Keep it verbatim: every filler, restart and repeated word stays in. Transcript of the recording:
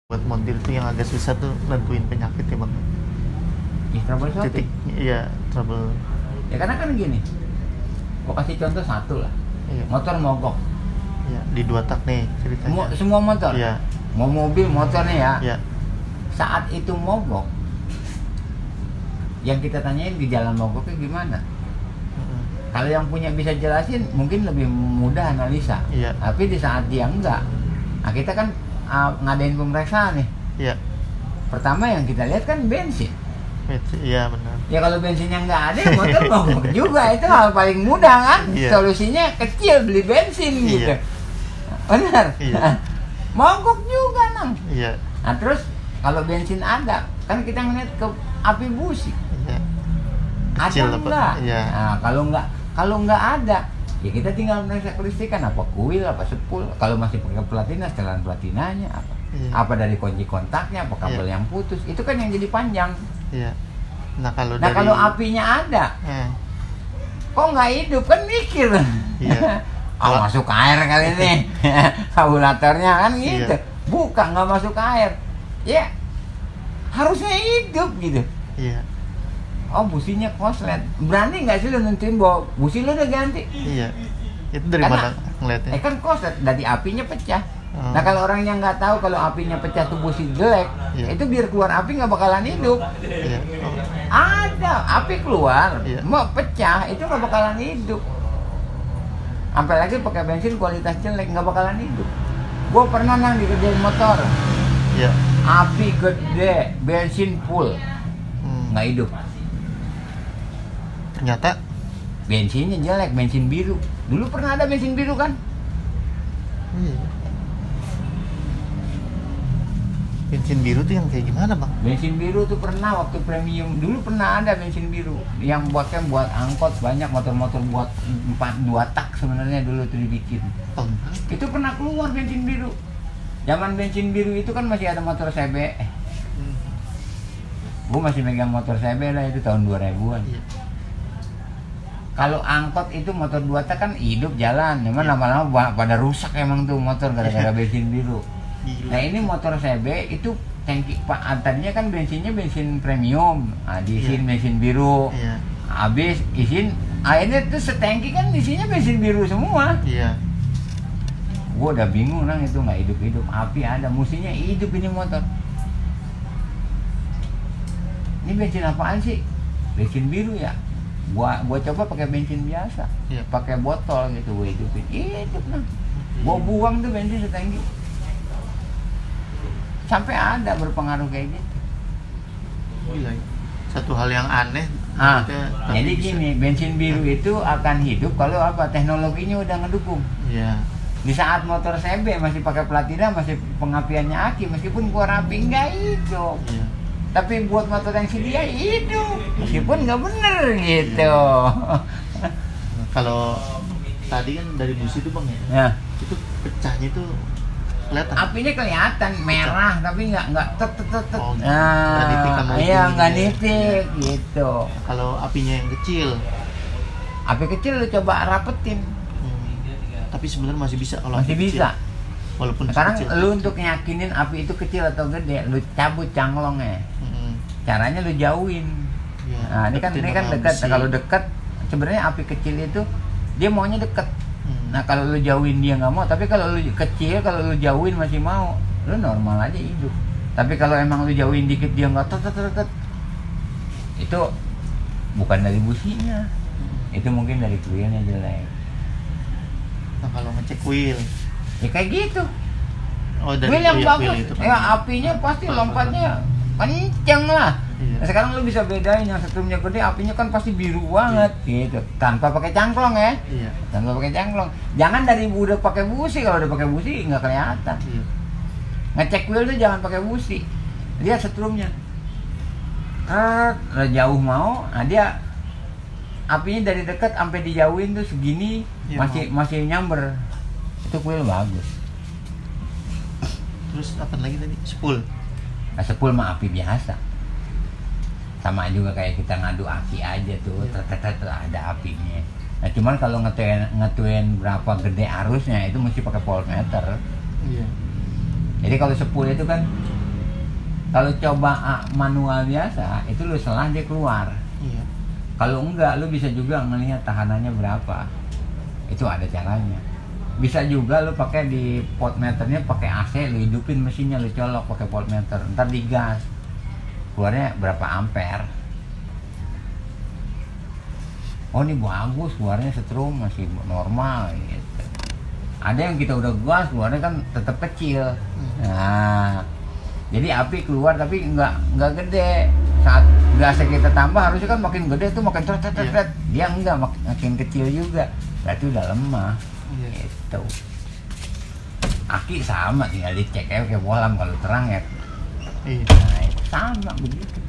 Buat montir itu yang agak susah tuh nentuin penyakit ya bang. Ya, troubleshooting. Titik, iya trouble. Ya karena kan gini, gua kasih contoh satu lah. Iya. Motor mogok. Iya, di dua tak nih ceritanya. Semua, semua motor. Iya. Mau mobil, motor nih ya. Iya. Saat itu mogok, yang kita tanyain di jalan mogoknya gimana? Mm-hmm. Kalau yang punya bisa jelasin, mungkin lebih mudah analisa. Iya. Tapi di saat dia enggak, nah kita kan uh, ngadain pemeriksaan nih. Iya. Pertama yang kita lihat kan bensin. Iya benar. Ya kalau bensinnya nggak ada, motor mogok juga. Itu hal paling mudah kan. Iya. Solusinya kecil, beli bensin gitu. Iya. Benar. Iya. Mogok juga nang. Iya. Nah terus kalau bensin ada, kan kita ngeliat ke api busi. Iya. Ada Kecil apa? enggak? Iya. Nah, kalau nggak kalau nggak ada, ya kita tinggal meriksa kelistrikan, apa kuil, apa sepul. Kalau masih pakai platina, setelan platinanya apa? Iya. Apa dari kunci kontaknya, apa kabel Iya. yang putus. Itu kan yang jadi panjang. Iya. Nah kalau Nah dari... kalau apinya ada, eh, kok nggak hidup kan mikir. Iya. Oh, masuk air kali ini. Kabulatornya kan gitu. Iya. Bukan, nggak masuk air. Ya harusnya hidup gitu. Iya. Oh, businya koslet. Berani nggak sih lu nentuin bahwa busi lu udah ganti? Iya. Itu dari Karena- mana ngeliatnya? Eh kan koslet, dari apinya pecah. Oh. Nah kalau orang yang nggak tahu kalau apinya pecah tuh busi jelek, Iya. itu biar keluar api nggak bakalan hidup. Iya. Oh. Ada api keluar, Iya. mau pecah itu nggak bakalan hidup. Sampai lagi pakai bensin kualitas jelek nggak bakalan hidup. Gua pernah nang dikerjain motor, Iya. api gede, bensin full, Hmm. nggak hidup. Ternyata Bensinnya jelek, bensin biru. Dulu pernah ada bensin biru kan? iya. Bensin biru tuh yang kayak gimana bang? Bensin biru tuh pernah waktu premium. Dulu pernah ada bensin biru yang buatnya buat angkot, banyak motor-motor buat empat dua tak sebenarnya dulu tuh dibikin. Tahun Itu pernah keluar bensin biru. Zaman bensin biru itu kan masih ada motor C B. Hmm. Gue masih megang motor C B lah itu tahun dua ribuan. Iya. Kalau angkot itu motor dua tak kan hidup jalan, cuman Iya. lama-lama ba- pada rusak emang tuh motor gara-gara Iya. bensin biru. Gila. Nah ini motor C B itu tangki pak tadinya kan bensinnya bensin premium, nah, diisiin Iya. bensin biru, Iya. habis isin akhirnya tuh setangki kan isinya bensin biru semua. Iya. Gue udah bingung nang itu nggak hidup-hidup, api ada, mestinya hidup ini motor. Ini bensin apaan sih? Bensin biru ya? Gua gua coba pakai bensin biasa, Iya. pakai botol gitu, gue hidupin, hidup nah. Gua buang tuh bensin setangki. Sampai ada berpengaruh kayak gitu. Gila. Satu hal yang aneh. Ah, ternyata tapi jadi bisa. gini, bensin biru itu akan hidup kalau apa? Teknologinya udah ngedukung. Iya. Di saat motor C B masih pakai platina, masih pengapiannya aki, meskipun keluar api nggak hidup. Iya. Tapi buat motor yang sedia hidup, meskipun nggak bener gitu. Nah, kalau tadi kan dari busi itu bang ya, Ya, itu pecahnya itu kelihatan. apinya kelihatan merah, tapi nggak nggak tet tet tet. tet. Oh, nggak nitik sama Nah, iya ujung nggak ini ya. nitik gitu. Kalau apinya yang kecil, Api kecil lu coba rapetin, hmm, tapi sebenarnya masih bisa kalau masih api bisa. kecil. Walaupun Sekarang kecil. lu untuk nyakinin api itu kecil atau gede, lu cabut canglongnya. Hmm, Caranya lu jauhin. iya. Nah, ini kan Deketin ini kan sama dekat. besi. Kalau dekat, sebenarnya api kecil itu dia maunya dekat. Hmm, Nah, kalau lu jauhin dia nggak mau, tapi kalau lu kecil, kalau lu jauhin masih mau, lu normal aja hidup. Tapi kalau emang lu jauhin dikit dia nggak tet tet tet, tet, itu bukan dari businya, hmm. itu mungkin dari kuilnya jelek. Nah, kalau ngecek wheel, Ya kayak gitu. oh dari Wheel yang iya, bagus, wheel itu kan. ya apinya pasti lompatnya kenceng lah. Iya. Nah, sekarang lu bisa bedain yang setrumnya gede, apinya kan pasti biru banget gitu, tanpa pakai cangklong ya. Iya. Tanpa pakai cangklong. Jangan dari udah pakai busi, kalau udah pakai busi nggak kelihatan. Iya. Ngecek wheel tuh jangan pakai busi. Lihat setrumnya. Kret, udah jauh mau, nah dia apinya dari dekat sampai dijauhin tuh segini Iya, masih mau. masih nyamber. Itu wheel bagus. Terus apa lagi tadi? Spool. Nah, sepul mah api biasa. Sama juga kayak kita ngadu aki aja tuh, Iya. tet-tet ada apinya. Nah, cuman kalau ngetuin ngetuin berapa gede arusnya itu mesti pakai voltmeter. Iya. Jadi kalau sepul itu kan Kalau coba ah, manual biasa, itu lu selah dia keluar. Iya. Kalau enggak, lu bisa juga ngelihat tahanannya berapa. Itu ada caranya. Bisa juga lu pakai di voltmeternya pakai A C, lu hidupin mesinnya, lu colok pakai voltmeter, ntar digas. Keluarnya berapa ampere. Oh ini bagus, keluarnya setrum masih normal gitu. Ada yang kita udah gas, keluarnya kan tetap kecil. Nah, jadi api keluar tapi nggak nggak gede. Saat gasnya kita tambah harusnya kan makin gede tuh makin tret tret tret. Dia enggak, mak makin kecil juga. Berarti udah lemah. Iya. Gitu. Aki sama, tinggal dicek aja kayak bohlam kalau terang ya. Iya. Nah, sama begitu.